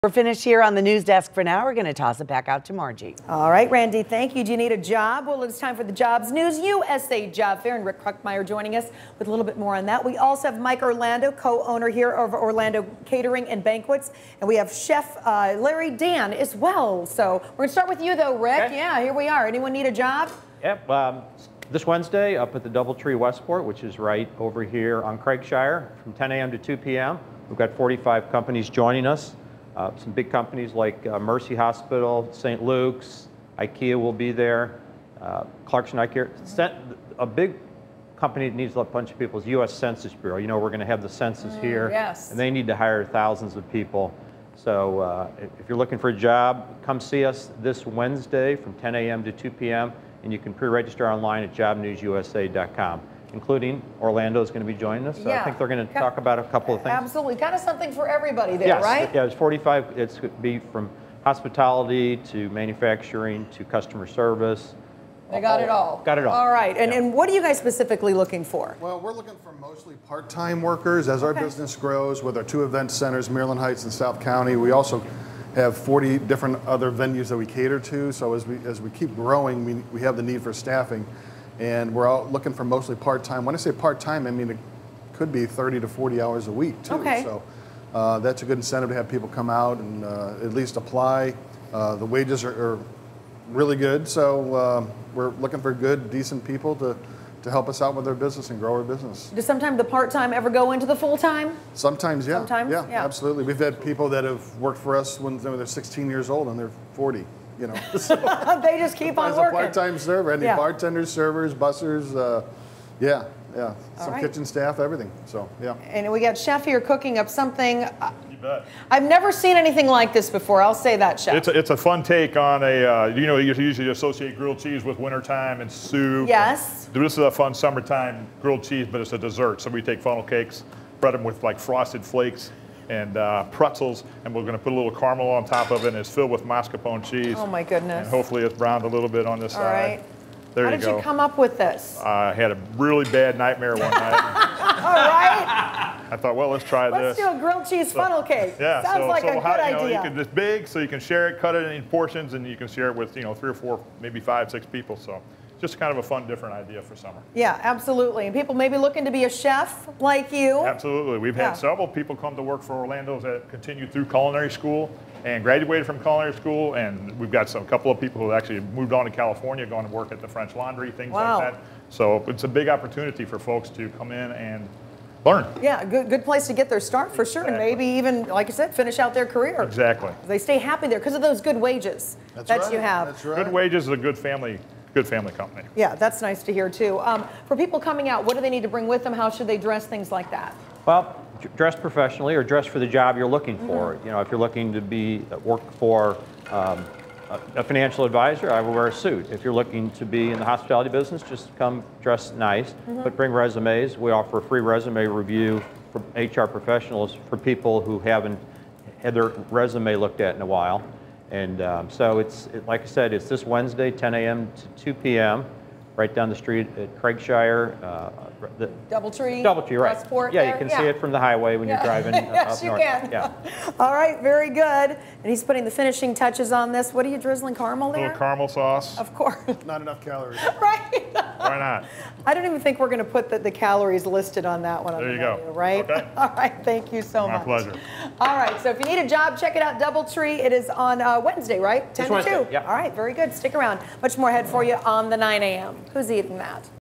We're finished here on the news desk for now. We're going to toss it back out to Margie. All right, Randy, thank you. Do you need a job? Well, it's time for the Jobs News USA Job Fair, and Rick Kruckmeyer joining us with a little bit more on that. We also have Mike Orlando, co-owner here of Orlando Catering and Banquets, and we have Chef Larry Dan as well. So we're going to start with you, though, Rick. Okay. Yeah, here we are. Anyone need a job? Yep. This Wednesday up at the DoubleTree Westport, which is right over here on Craigshire, from 10 a.m. to 2 p.m. We've got 45 companies joining us. Some big companies like Mercy Hospital, St. Luke's, IKEA will be there, Clarkson Eye Care. A big company that needs a bunch of people is U.S. Census Bureau. You know, we're going to have the census here, yes. and they need to hire thousands of people. So if you're looking for a job, come see us this Wednesday from 10 a.m. to 2 p.m., and you can pre-register online at jobnewsusa.com. Including Orlando is going to be joining us. So Yeah. I think they're going to talk about a couple of things. Absolutely. Kind of something for everybody there, Yes. right? Yeah, it's 45. It's going to be from hospitality to manufacturing to customer service. They got it all. Got it all. All right. And, Yeah. and what are you guys specifically looking for? Well, we're looking for mostly part-time workers as our business grows with our 2 event centers, Maryland Heights and South County. We also have 40 different other venues that we cater to. So as we keep growing, we have the need for staffing. And we're all looking for mostly part-time. When I say part-time, I mean it could be 30 to 40 hours a week, too. Okay. So that's a good incentive to have people come out and at least apply. The wages are really good, so we're looking for good, decent people to help us out with our business and grow our business. Does sometimes the part-time ever go into the full-time? Sometimes, yeah. Sometimes, yeah. yeah. Absolutely. We've had people that have worked for us when they're 16 years old and they're 40. You know, They just keep on as working. a part-time server, any Yeah. bartenders, servers, bussers, yeah, some right. kitchen staff, everything. So, yeah. And we got Chef here cooking up something. You bet. I've never seen anything like this before. I'll say that, Chef. It's a fun take on a, you usually associate grilled cheese with wintertime and soup. Yes. This is a fun summertime grilled cheese, but it's a dessert. So we take funnel cakes, spread them with like frosted flakes and pretzels, and we're going to put a little caramel on top of it, and it's filled with mascarpone cheese. Oh my goodness. And hopefully it's browned a little bit on this All side. right. There How you did go. you come up with this? I had a really bad nightmare one night. All right. I thought, well, let's try Let's this. do a grilled cheese funnel cake. Yeah, Sounds like a good idea. It's big, so you can share it, cut it in portions, and you can share it with 3 or 4, maybe 5, 6 people. So just kind of a fun, different idea for summer. Yeah, absolutely. And people may be looking to be a chef like you. Absolutely. We've Yeah. had several people come to work for Orlando's that continued through culinary school and graduated from culinary school, and we've got a couple of people who actually moved on to California, going to work at the French Laundry, things Wow. like that. So it's a big opportunity for folks to come in and learn. Yeah, good place to get their start for sure. And Exactly. maybe even, like I said, finish out their career. Exactly. They stay happy there because of those good wages That's that right. you have. That's right. Good wages is a good family company. Yeah, that's nice to hear too. For people coming out, what do they need to bring with them? How should they dress? Things like that. Well, dress professionally or dress for the job you're looking for. You know, if you're looking to work for a financial advisor, I will wear a suit. If you're looking to be in the hospitality business, just come dressed nice, but bring resumes. We offer a free resume review for HR professionals for people who haven't had their resume looked at in a while. And so like I said, it's this Wednesday, 10 a.m. to 2 p.m., right down the street at Craigshire. DoubleTree. DoubleTree, right. Westport Yeah, there. you can see it from the highway when you're driving Yes, up you north. can. Yeah. All right, very good. And he's putting the finishing touches on this. What are you drizzling caramel A there? little caramel sauce. Of course. Not enough calories. Right. Why not? I don't even think we're going to put the calories listed on that one. On There the you go. menu, right? Okay. All right. Thank you so My much. pleasure. All right. So if you need a job, check it out. DoubleTree. It is on Wednesday, right? 10 to 2. Wednesday, yeah. All right. Very good. Stick around. Much more ahead for you on the 9 a.m. Who's eating that?